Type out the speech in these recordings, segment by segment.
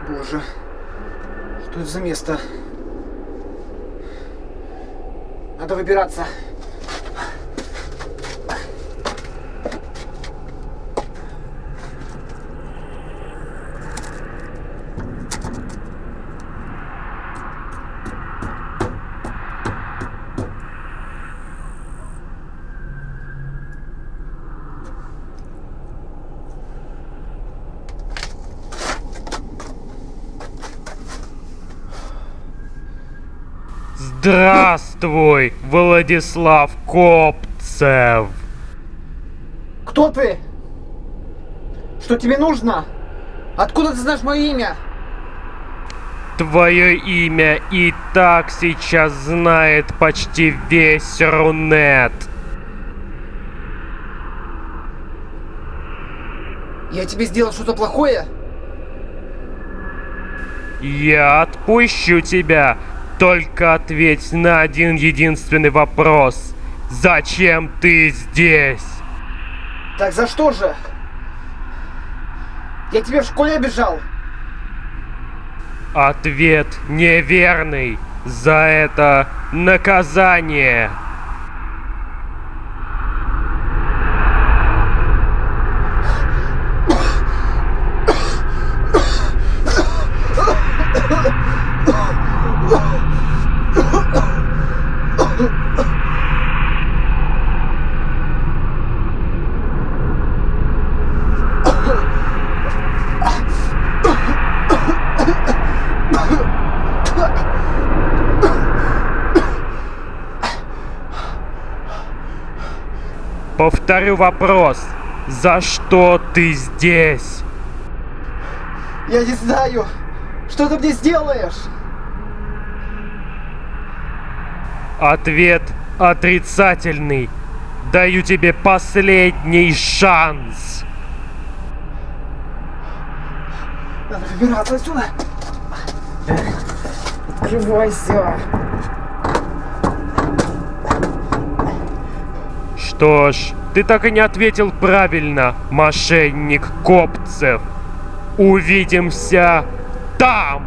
Боже, что это за место? Надо выбираться. Здравствуй, Владислав Копцев! Кто ты? Что тебе нужно? Откуда ты знаешь мое имя? Твое имя и так сейчас знает почти весь Рунет. Я тебе сделал что-то плохое? Я отпущу тебя. Только ответь на один единственный вопрос. Зачем ты здесь? Так за что же? Я тебя в школе обижал. Ответ неверный. За это наказание. Повторю вопрос. За что ты здесь? Я не знаю. Что ты мне сделаешь? Ответ отрицательный. Даю тебе последний шанс. Надо выбираться отсюда. Открывайся. Что ж, ты так и не ответил правильно, мошенник Копцев. Увидимся там!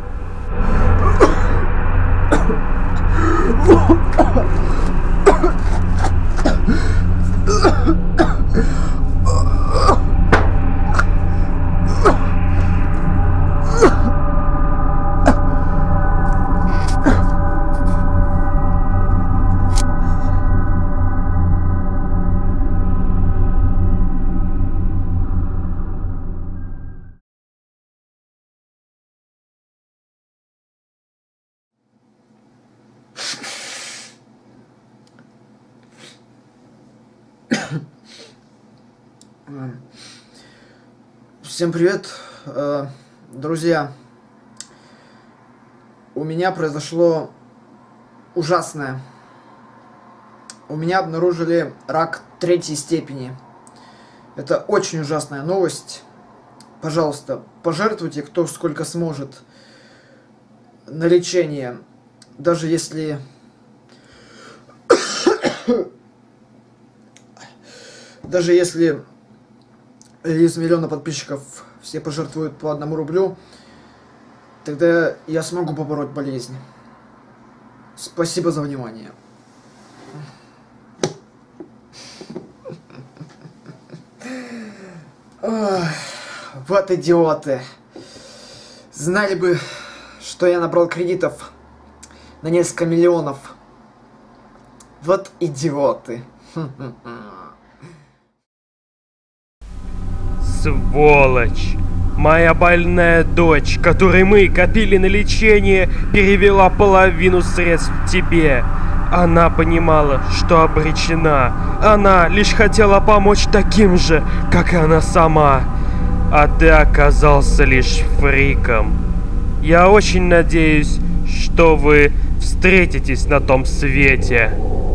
Всем привет, друзья. У меня произошло ужасное. У меня обнаружили рак 3-й степени. Это очень ужасная новость. Пожалуйста, пожертвуйте кто сколько сможет на лечение. Даже если... Даже если из миллиона подписчиков все пожертвуют по 1 рублю, тогда я смогу побороть болезнь. Спасибо за внимание. Ох, вот идиоты. Знали бы, что я набрал кредитов на несколько миллионов. Вот идиоты. Сволочь! Моя больная дочь, которой мы копили на лечение, перевела половину средств тебе. Она понимала, что обречена. Она лишь хотела помочь таким же, как и она сама. А ты оказался лишь фриком. Я очень надеюсь, что вы встретитесь на том свете.